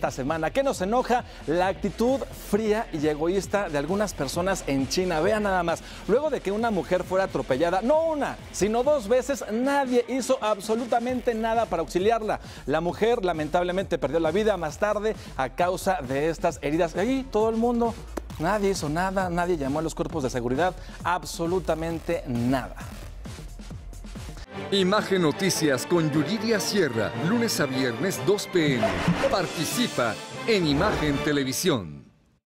esta semana. ¿Qué nos enoja? La actitud fría y egoísta de algunas personas en China. Vean nada más, luego de que una mujer fuera atropellada, no una, sino 2 veces, nadie hizo absolutamente nada para auxiliarla. La mujer lamentablemente perdió la vida más tarde a causa de estas heridas. Ahí todo el mundo, nadie hizo nada, nadie llamó a los cuerpos de seguridad, absolutamente nada. Imagen Noticias con Yuridia Sierra, lunes a viernes 2 p.m. Participa en Imagen Televisión.